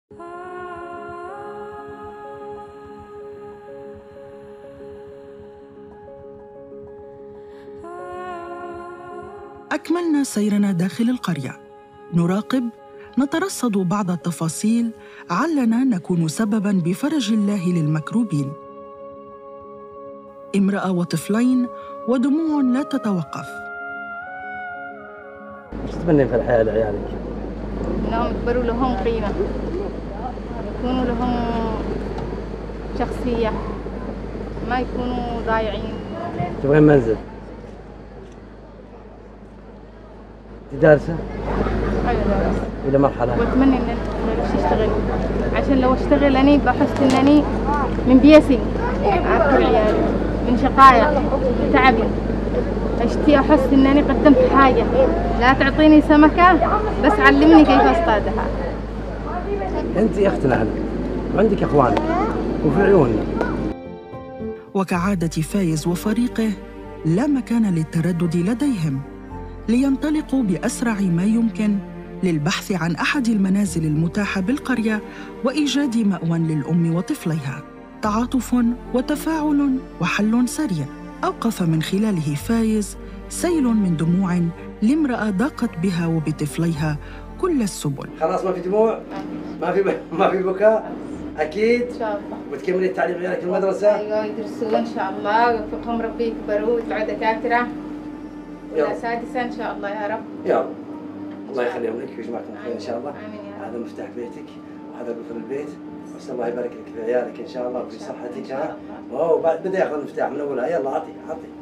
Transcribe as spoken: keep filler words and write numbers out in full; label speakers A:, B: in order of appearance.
A: أكملنا سيرنا داخل القرية، نراقب، نترصد بعض التفاصيل علنا نكون سبباً بفرج الله للمكروبين. امرأة وطفلين ودموع لا تتوقف.
B: ايش تتمنين في الحياة لعيالك؟
C: انهم يكبروا لهم قيمة، يكونوا لهم شخصية، ما يكونوا ضايعين.
B: تبغين منزل؟ انت دارسة؟
C: ايوه دارسة.
B: إلى مرحلة؟
C: واتمنى ان الطفل اشتغل، عشان لو اشتغل اني بحس انني من بيسي اكل عيالي، من شقايا تعبي، اشتي احس انني قدمت حاجة. لا تعطيني سمكة بس علمني كيف اصطادها.
B: انت اختنا احنا وعندك اخوانك وفي عيوننا.
A: وكعادة فايز وفريقه لا مكان للتردد لديهم، لينطلقوا بأسرع ما يمكن للبحث عن أحد المنازل المتاحة بالقرية وإيجاد مأوى للأم وطفليها. تعاطف وتفاعل وحل سريع أوقف من خلاله فايز سيل من دموع لامرأة ضاقت بها وبطفليها كل السبل.
B: خلاص ما في دموع؟ ما في ب... ما في بكاء؟ أكيد؟
C: إن شاء الله.
B: وتكملي التعليم عيالك المدرسة؟
C: أيوة يدرسون إن شاء الله ويوفقهم ربي يكبروا ويطلعوا دكاترة ولا سادسة إن شاء الله يا رب.
B: يا رب. الله يخليهم لك ويجمعكم خير إن شاء الله.
C: آمين يا رب.
B: هذا مفتاح بيتك وهذا قفل البيت، بس الله يبارك لك في عيالك إن شاء الله وفي صحتك. ها؟ أوه بعد بدأ ياخذ المفتاح من أولها. يلا عطي عطي.